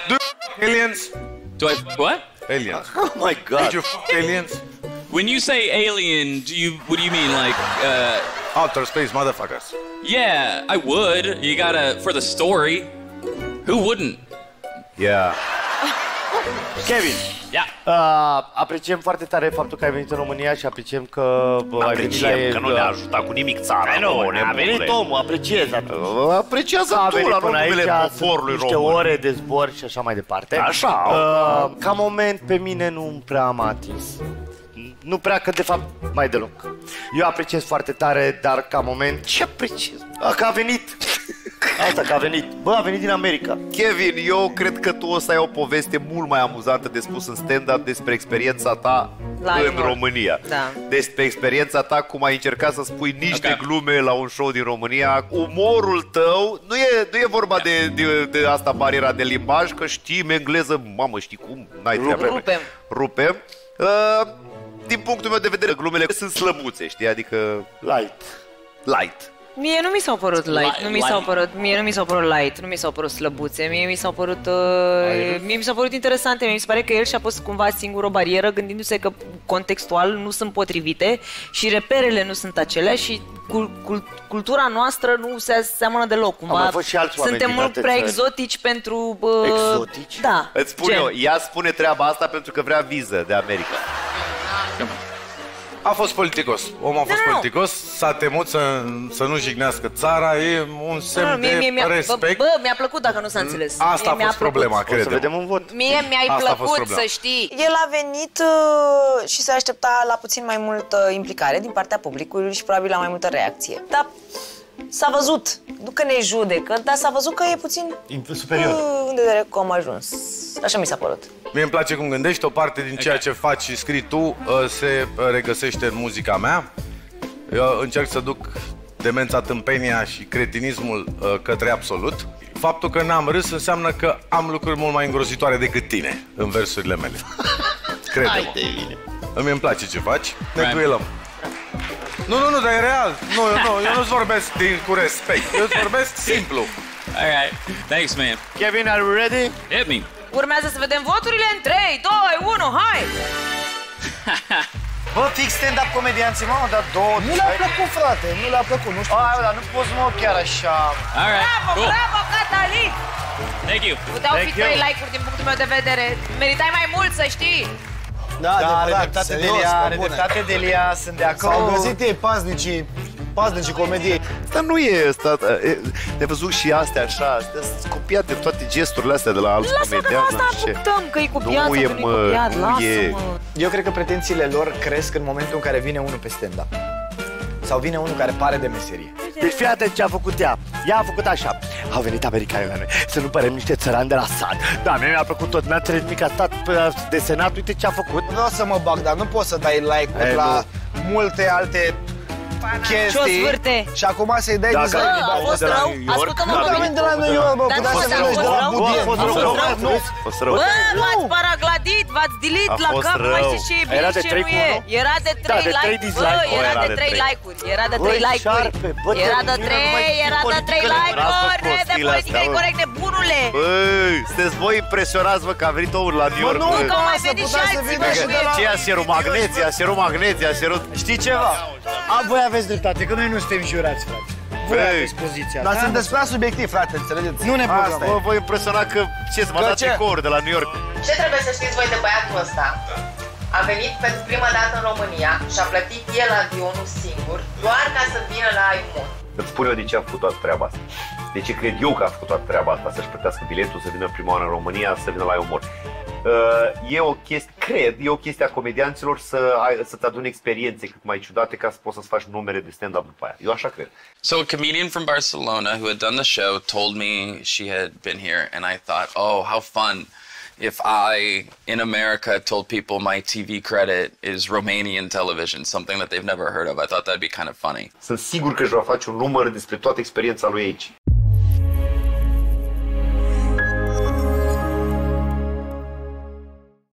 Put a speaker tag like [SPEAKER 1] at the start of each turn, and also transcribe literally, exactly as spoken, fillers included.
[SPEAKER 1] Do you aliens?
[SPEAKER 2] Do I what?
[SPEAKER 1] Aliens.
[SPEAKER 3] Oh my God.
[SPEAKER 1] Did you f aliens?
[SPEAKER 2] When you say alien, do you what do you mean like? Uh,
[SPEAKER 1] Outer space motherfuckers.
[SPEAKER 2] yeah, I would. You gotta for the story. Who wouldn't?
[SPEAKER 3] Yeah. Kevin,
[SPEAKER 2] Yeah.
[SPEAKER 3] uh, apreciem foarte tare faptul că ai venit în România și apreciem că bă, ai venit la...
[SPEAKER 4] Apreciem că nu ne-a ajutat cu nimic țara.
[SPEAKER 3] Ai, nu,
[SPEAKER 4] nebunule.
[SPEAKER 3] a venit omul, apreciez atunci.
[SPEAKER 4] Apreciază
[SPEAKER 3] A
[SPEAKER 4] tu
[SPEAKER 3] venit
[SPEAKER 4] la
[SPEAKER 3] până aici,
[SPEAKER 4] numele
[SPEAKER 3] sunt
[SPEAKER 4] poporului
[SPEAKER 3] niște
[SPEAKER 4] român.
[SPEAKER 3] ore de zbor și așa mai departe.
[SPEAKER 4] Așa.
[SPEAKER 3] Uh, ca moment pe mine nu prea am atins. Nu prea, că de fapt mai deloc. Eu apreciez foarte tare, dar ca moment...
[SPEAKER 4] Ce apreciez?
[SPEAKER 3] Că a venit. Asta, că a venit. Bă, a venit din America.
[SPEAKER 4] Kevin, eu cred că tu o să ai o poveste mult mai amuzantă de spus în stand-up despre experiența ta
[SPEAKER 5] La
[SPEAKER 4] în
[SPEAKER 5] umor.
[SPEAKER 4] România.
[SPEAKER 5] Da.
[SPEAKER 4] Despre experiența ta, cum ai încercat să spui niște
[SPEAKER 2] Ok.
[SPEAKER 4] glume la un show din România. Umorul tău, nu e, nu e vorba de, de, de asta bariera de limbaj, că știm engleză, mamă, știi cum? N-ai treabă.
[SPEAKER 5] Rupem.
[SPEAKER 4] Rupem. Uh, din punctul meu de vedere, glumele sunt slăbuțe, știi? Adică
[SPEAKER 3] Light.
[SPEAKER 4] light.
[SPEAKER 5] Mie nu mi s-au părut light,
[SPEAKER 2] Light,
[SPEAKER 5] nu mi s-au
[SPEAKER 2] light.
[SPEAKER 5] părut, mie nu mi s-au părut light, nu mi s-au părut slăbuțe, mie mi s-au părut, uh, mie mi s-au părut interesante, mie mi se pare că el și-a pus cumva singur o barieră, gândindu-se că contextual nu sunt potrivite și reperele nu sunt aceleași și cul- cul- cultura noastră nu se seamănă deloc, cumva.
[SPEAKER 3] mai fost și alți oameni
[SPEAKER 5] suntem
[SPEAKER 3] din
[SPEAKER 5] mult
[SPEAKER 3] alte
[SPEAKER 5] prea
[SPEAKER 3] țări.
[SPEAKER 5] exotici pentru... Uh,
[SPEAKER 3] Exotici?
[SPEAKER 5] Da.
[SPEAKER 4] Îți spun
[SPEAKER 5] gen.
[SPEAKER 4] eu, ea spune treaba asta pentru că vrea viză de America.
[SPEAKER 1] A fost politicos. Omul a fost
[SPEAKER 5] Nu, nu.
[SPEAKER 1] politicos, s-a temut să, să nu jignească țara, e un semn
[SPEAKER 5] Nu, mie,
[SPEAKER 1] de
[SPEAKER 5] mie, mie, bă,
[SPEAKER 1] respect.
[SPEAKER 5] bă, mi-a plăcut dacă nu s-a înțeles.
[SPEAKER 1] Asta
[SPEAKER 5] Mie
[SPEAKER 1] a
[SPEAKER 5] mi-a
[SPEAKER 1] fost
[SPEAKER 5] plăcut.
[SPEAKER 1] problema,
[SPEAKER 3] O să
[SPEAKER 1] credem.
[SPEAKER 3] vedem un vot.
[SPEAKER 5] Mie mi-ai
[SPEAKER 1] Asta a fost
[SPEAKER 5] plăcut,
[SPEAKER 1] problema.
[SPEAKER 5] să știi.
[SPEAKER 6] El a venit uh, și se aștepta la puțin mai multă implicare din partea publicului și probabil la mai multă reacție. Dar s-a văzut, nu că ne judecă, dar s-a văzut că e puțin
[SPEAKER 3] Superior.
[SPEAKER 6] uh, în vedere cum am ajuns. Așa mi s-a părut.
[SPEAKER 1] Mie îmi place cum gândești, o parte din ceea ce faci și scrii tu uh, se uh, regăsește în muzica mea. Eu încerc să duc demența, tâmpenia și cretinismul uh, către absolut. Faptul că n-am râs înseamnă că am lucruri mult mai îngrozitoare decât tine în versurile mele. Crede-mă. Îmi îmi place ce faci, ne
[SPEAKER 2] Right.
[SPEAKER 1] duelăm. Nu, nu, nu, dar e real. Nu, eu, nu, eu nu-ți vorbesc din, cu respect. Eu îți vorbesc simplu.
[SPEAKER 2] All right. Thanks, man.
[SPEAKER 3] Kevin, are you ready?
[SPEAKER 2] Hit me.
[SPEAKER 5] Urmează să vedem voturile în trei, doi, unu, hai!
[SPEAKER 7] Bă, fix stand-up comedianții, mamă, dar două... Nu le-a plăcut, frate, nu le-a plăcut, nu știu. Ai, dar nu poți, mă, chiar așa...
[SPEAKER 2] All right.
[SPEAKER 5] Bravo,
[SPEAKER 2] Cool.
[SPEAKER 5] bravo, Catalin!
[SPEAKER 2] Thank you.
[SPEAKER 5] Puteau fi
[SPEAKER 3] Thank you.
[SPEAKER 5] trei like-uri din punctul meu de vedere. Meritai mai mult, să știi!
[SPEAKER 7] Da,
[SPEAKER 8] Da, are
[SPEAKER 7] adevărat,
[SPEAKER 8] dreptate
[SPEAKER 7] serios,
[SPEAKER 8] Delia,
[SPEAKER 7] bă,
[SPEAKER 8] are
[SPEAKER 7] bune.
[SPEAKER 8] dreptate Delia, sunt de acord.
[SPEAKER 7] S-au găsit ei paznicii, paznicii comediei.
[SPEAKER 4] Asta nu e asta, ne-ai văzut și astea așa, astea sunt copiate toate gesturile astea de la alți
[SPEAKER 5] Lasă-mă că nu
[SPEAKER 4] comedianți.
[SPEAKER 5] asta
[SPEAKER 4] nu știu ce.
[SPEAKER 5] apuntăm, că e copiat
[SPEAKER 4] Nu
[SPEAKER 5] sau
[SPEAKER 4] e,
[SPEAKER 5] că nu
[SPEAKER 4] mă,
[SPEAKER 5] e copiat,
[SPEAKER 4] nu e.
[SPEAKER 5] lasă-mă!
[SPEAKER 8] Eu cred că pretențiile lor cresc în momentul în care vine unul pe stand-up. Sau vine unul care pare de meserie.
[SPEAKER 3] Deci fii atent ce a făcut ea. Ea a făcut așa. Au venit americanii la noi să nu părem niște țărani de la sat. Da, mie mi-a plăcut tot. Mi-a trimis că a stat pe desenat. Uite ce a făcut.
[SPEAKER 8] Nu vreau să mă bag, dar nu poți să dai like-uri
[SPEAKER 3] E,
[SPEAKER 8] la multe alte chestii.
[SPEAKER 5] zvârte.
[SPEAKER 8] Și acum să-i dai
[SPEAKER 3] Dacă-
[SPEAKER 8] dislike.
[SPEAKER 5] Bă, a fost
[SPEAKER 3] de la
[SPEAKER 5] rău,
[SPEAKER 3] New York.
[SPEAKER 5] ascultă-mă
[SPEAKER 8] Da,
[SPEAKER 5] pe
[SPEAKER 8] dar
[SPEAKER 5] mine.
[SPEAKER 8] de la New York, bă,
[SPEAKER 5] Dar
[SPEAKER 8] puteai
[SPEAKER 5] nu,
[SPEAKER 8] să
[SPEAKER 5] dar
[SPEAKER 8] vezi de
[SPEAKER 5] a
[SPEAKER 8] la
[SPEAKER 5] fost
[SPEAKER 8] Budien.
[SPEAKER 3] rău. A fost
[SPEAKER 8] Nu,
[SPEAKER 3] rău.
[SPEAKER 8] nu, nu.
[SPEAKER 4] A fost rău.
[SPEAKER 5] Bă, v-ați paragladit, v-ați delete
[SPEAKER 4] A
[SPEAKER 5] la
[SPEAKER 4] fost
[SPEAKER 5] cap, nu mai
[SPEAKER 4] rău.
[SPEAKER 5] știu ce e bine
[SPEAKER 3] Era de
[SPEAKER 5] ce
[SPEAKER 3] trei
[SPEAKER 5] nu
[SPEAKER 3] cu
[SPEAKER 5] e.
[SPEAKER 3] unu?
[SPEAKER 5] Era de trei
[SPEAKER 3] de trei
[SPEAKER 5] like-uri,
[SPEAKER 3] dislike.
[SPEAKER 5] bă,
[SPEAKER 4] Bă,
[SPEAKER 5] era
[SPEAKER 4] era
[SPEAKER 5] de
[SPEAKER 4] de
[SPEAKER 5] trei
[SPEAKER 4] trei.
[SPEAKER 5] like-uri, era de
[SPEAKER 3] Băi,
[SPEAKER 5] trei like-uri.
[SPEAKER 3] șarpe, bă,
[SPEAKER 5] Era de
[SPEAKER 3] termină, nu mai
[SPEAKER 5] trei,
[SPEAKER 3] știi
[SPEAKER 5] era de
[SPEAKER 3] politică,
[SPEAKER 5] trei
[SPEAKER 3] nu.
[SPEAKER 5] like-uri,
[SPEAKER 4] Lasă
[SPEAKER 5] de
[SPEAKER 4] prostiile
[SPEAKER 5] politică
[SPEAKER 4] astea, bă.
[SPEAKER 5] incorrect, nebunule.
[SPEAKER 4] Băi, sunteți voi impresionați, mă, că a venit omul la New York.
[SPEAKER 8] nu,
[SPEAKER 4] bă.
[SPEAKER 5] Că au mai
[SPEAKER 8] Lasă,
[SPEAKER 5] venit și
[SPEAKER 8] putea să
[SPEAKER 5] alții,
[SPEAKER 8] vină
[SPEAKER 5] bă,
[SPEAKER 8] și de la-
[SPEAKER 5] băieți.
[SPEAKER 4] Ce a seromagneția, seromagneția, serum...
[SPEAKER 7] Știi ceva? A, voi aveți dreptate, că noi nu suntem jurați, frate. Voi
[SPEAKER 4] Băi.
[SPEAKER 7] aveți poziția.
[SPEAKER 8] Dar
[SPEAKER 7] da?
[SPEAKER 8] sunt despre subiectiv, frate, înțelegeți?
[SPEAKER 7] Nu ne
[SPEAKER 8] Asta
[SPEAKER 7] băgăm.
[SPEAKER 8] e.
[SPEAKER 4] Bă, vă impresionat că, ce, să mă
[SPEAKER 8] Că
[SPEAKER 4] dați
[SPEAKER 8] ce?
[SPEAKER 4] tricouri de la New York.
[SPEAKER 9] Ce trebuie să știți voi de băiatul ăsta? A venit pentru prima dată în România și a plătit el avionul singur doar ca să vină la Aimon.
[SPEAKER 4] Îți spun eu de ce a făcut toată treaba asta. De ce cred eu că a făcut toată treaba asta, să-și plătească biletul, să vină prima oară în România, să vină la umor. Uh, e o chestie, cred, e o chestie a comedianților să ai, să-ți aduni experiențe cât mai ciudate ca să poți să-ți faci numere de stand-up după aia. Eu așa cred.
[SPEAKER 2] So a comedian from Barcelona who had done the show told me she had been here, and I thought, oh, how fun if I, in America, told people my T V credit is Romanian television, something that they've never heard of. I thought that'd be kind of funny.
[SPEAKER 4] Sunt sigur că își va face un număr despre toată experiența lui aici.